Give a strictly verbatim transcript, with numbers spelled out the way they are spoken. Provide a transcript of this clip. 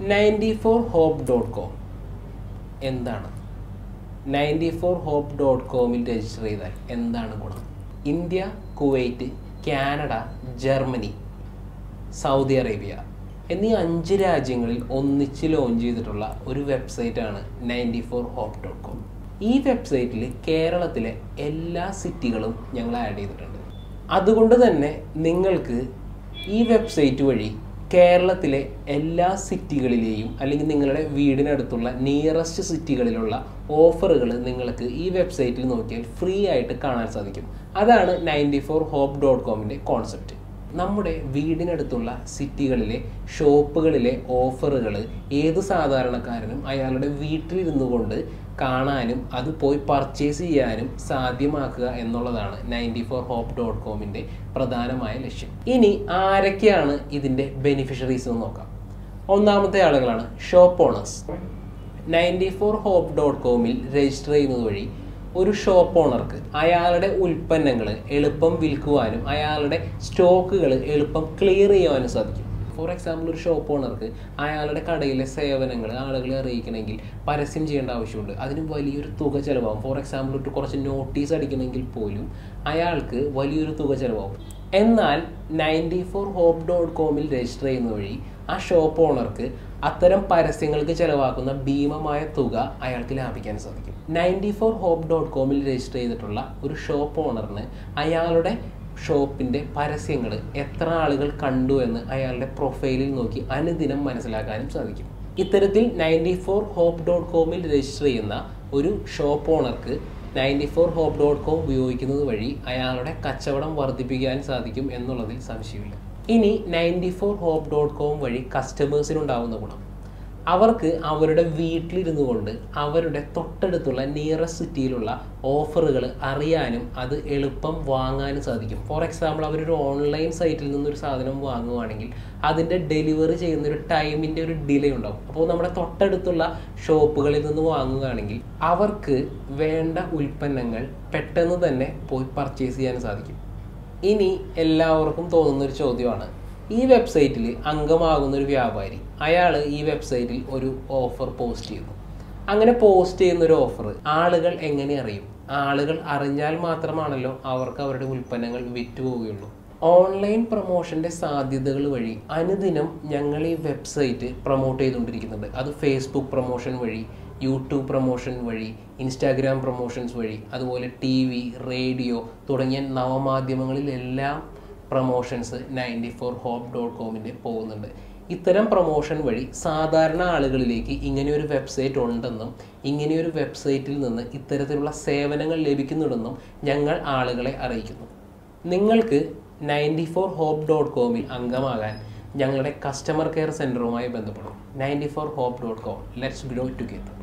Ninety four hope dot com എന്താണ്? Ninety four hope dot കോമിൽ register ചെയ്താൽ എന്താണ് ഗുണം? India, Kuwait, Canada, Germany, Saudi Arabia എന്നീ അഞ്ച് രാജ്യങ്ങളിൽ ഒന്നിച്ച് ലോഞ്ച് ചെയ്തിട്ടുള്ള ഒരു വെബ്സൈറ്റാണ് ninety four hope dot com. ഈ വെബ്സൈറ്റിൽ കേരളത്തിലെ എല്ലാ സിറ്റികളും ഞങ്ങൾ ആഡ് ചെയ്തിട്ടുണ്ട്. അതുകൊണ്ട് തന്നെ നിങ്ങൾക്ക് ഈ വെബ്സൈറ്റ് വഴി കേരളത്തിലെ എല്ലാ സിറ്റികളിലെയും അല്ലെങ്കിൽ നിങ്ങളുടെ വീടിനടുത്തുള്ള നിയറസ്റ്റ് സിറ്റികളിലുള്ള ഓഫറുകൾ നിങ്ങൾക്ക് ഈ വെബ്സൈറ്റിൽ നോക്കിയാൽ ഫ്രീ ആയിട്ട് കാണാൻ സാധിക്കും. അതാണ് നയൻറ്റി ഫോർ ഹോപ്പ് ഡോട്ട് കോമിൻ്റെ കോൺസെപ്റ്റ്. നമ്മുടെ വീടിനടുത്തുള്ള സിറ്റികളിലെ ഷോപ്പുകളിലെ ഓഫറുകൾ ഏത് സാധാരണക്കാരനും അയാളുടെ വീട്ടിലിരുന്നു കൊണ്ട് കാണാനും അത് പോയി പർച്ചേസ് ചെയ്യാനും സാധ്യമാക്കുക എന്നുള്ളതാണ് നയൻറ്റി ഫോർ ഹോപ്പ് ഡോട്ട് കോമിൻ്റെ പ്രധാനമായ ലക്ഷ്യം. ഇനി ആരൊക്കെയാണ് ഇതിൻ്റെ ബെനിഫിഷ്യറീസ് എന്ന് നോക്കാം. ഒന്നാമത്തെ ആളുകളാണ് shop owners. Ninety four hope dot കോമിൽ രജിസ്റ്റർ ചെയ്യുന്നത് വഴി ഒരു ഷോപ്പ് ഓണർക്ക് അയാളുടെ ഉൽപ്പന്നങ്ങൾ എളുപ്പം വിൽക്കുവാനും അയാളുടെ സ്റ്റോക്കുകൾ എളുപ്പം ക്ലിയർ ചെയ്യുവാനും സാധിക്കും. ഫോർ എക്സാമ്പിൾ, ഒരു ഷോപ്പ് ഓണർക്ക് അയാളുടെ കടയിലെ സേവനങ്ങൾ ആളുകളെ അറിയിക്കണമെങ്കിൽ പരസ്യം ചെയ്യേണ്ട ആവശ്യമുണ്ട്. അതിന് വലിയൊരു തുക ചിലവാകും. ഫോർ എക്സാമ്പിൾ, ഒരു കുറച്ച് നോട്ടീസ് അടിക്കണമെങ്കിൽ പോലും അയാൾക്ക് വലിയൊരു തുക ചിലവാകും. എന്നാൽ നയൻറ്റി ഫോർ ഹോപ്പ് ഡോട്ട് കോമിൽ രജിസ്റ്റർ ചെയ്യുന്ന വഴി ആ ഷോപ്പ് ഓണർക്ക് അത്തരം പരസ്യങ്ങൾക്ക് ചിലവാക്കുന്ന ഭീമമായ തുക അയാൾക്ക് ലാഭിക്കാൻ സാധിക്കും. നയൻറ്റി ഫോർ ഹോപ്പ് ഡോട്ട് കോമിൽ രജിസ്റ്റർ ചെയ്തിട്ടുള്ള ഒരു ഷോപ്പ് ഓണറിന് അയാളുടെ ഷോപ്പിൻ്റെ പരസ്യങ്ങൾ എത്ര ആളുകൾ കണ്ടു എന്ന് അയാളുടെ പ്രൊഫൈലിൽ നോക്കി അനുദിനം മനസ്സിലാക്കാനും സാധിക്കും. ഇത്തരത്തിൽ നയൻറ്റി ഫോർ ഹോപ്പ് ഡോട്ട് കോമിൽ രജിസ്റ്റർ ചെയ്യുന്ന ഒരു ഷോപ്പ് ഓണർക്ക് ninety four hope dot com ഉപയോഗിക്കുന്നത് വഴി അയാളുടെ കച്ചവടം വർദ്ധിപ്പിക്കാൻ സാധിക്കും എന്നുള്ളതിൽ സംശയമില്ല. ഇനി ninety four hope dot com വഴി കസ്റ്റമേഴ്സിനുണ്ടാവുന്ന ഗുണം, അവർക്ക് അവരുടെ വീട്ടിലിരുന്നു കൊണ്ട് അവരുടെ തൊട്ടടുത്തുള്ള നിയറസ്റ്റ് സിറ്റിയിലുള്ള ഓഫറുകൾ അറിയാനും അത് എളുപ്പം വാങ്ങാനും സാധിക്കും. ഫോർ എക്സാമ്പിൾ, അവരൊരു ഓൺലൈൻ സൈറ്റിൽ നിന്നൊരു സാധനം വാങ്ങുകയാണെങ്കിൽ അതിൻ്റെ ഡെലിവറി ചെയ്യുന്നൊരു ടൈമിൻ്റെ ഒരു ഡിലേ ഉണ്ടാകും. അപ്പോൾ നമ്മുടെ തൊട്ടടുത്തുള്ള ഷോപ്പുകളിൽ നിന്ന് വാങ്ങുകയാണെങ്കിൽ അവർക്ക് വേണ്ട ഉൽപ്പന്നങ്ങൾ പെട്ടെന്ന് തന്നെ പോയി പർച്ചേസ് ചെയ്യാൻ സാധിക്കും. ഇനി എല്ലാവർക്കും തോന്നുന്നൊരു ചോദ്യമാണ്, ഈ വെബ്സൈറ്റിൽ അംഗമാകുന്ന ഒരു വ്യാപാരി അയാൾ ഈ വെബ്സൈറ്റിൽ ഒരു ഓഫർ പോസ്റ്റ് ചെയ്യുന്നു. അങ്ങനെ പോസ്റ്റ് ചെയ്യുന്ന ഒരു ഓഫർ ആളുകൾ എങ്ങനെ അറിയും? ആളുകൾ അറിഞ്ഞാൽ മാത്രമാണല്ലോ അവർക്ക് അവരുടെ ഉൽപ്പന്നങ്ങൾ വിറ്റുപോവുകയുള്ളൂ. ഓൺലൈൻ പ്രൊമോഷൻ്റെ സാധ്യതകൾ വഴി അനുദിനം ഞങ്ങൾ ഈ വെബ്സൈറ്റ് പ്രൊമോട്ട് ചെയ്തുകൊണ്ടിരിക്കുന്നുണ്ട്. അത് ഫേസ്ബുക്ക് പ്രൊമോഷൻ വഴി, യൂട്യൂബ് പ്രൊമോഷൻ വഴി, ഇൻസ്റ്റാഗ്രാം പ്രൊമോഷൻസ് വഴി, അതുപോലെ ടി വി, റേഡിയോ തുടങ്ങിയ നവമാധ്യമങ്ങളിലെല്ലാം promotions ninety four hope dot കോമിൻ്റെ പോകുന്നുണ്ട്. ഇത്തരം പ്രൊമോഷൻ വഴി സാധാരണ ആളുകളിലേക്ക് ഇങ്ങനെയൊരു വെബ്സൈറ്റ് ഉണ്ടെന്നും ഇങ്ങനെയൊരു വെബ്സൈറ്റിൽ നിന്ന് ഇത്തരത്തിലുള്ള സേവനങ്ങൾ ലഭിക്കുന്നുണ്ടെന്നും ഞങ്ങൾ ആളുകളെ അറിയിക്കുന്നു. നിങ്ങൾക്ക് നയൻറ്റി ഫോർ ഹോപ്പ് ഡോട്ട് കോമിൽ അംഗമാകാൻ ഞങ്ങളുടെ കസ്റ്റമർ കെയർ സെൻറ്ററുമായി ബന്ധപ്പെടും. Ninety four hope dot com, let's grow together.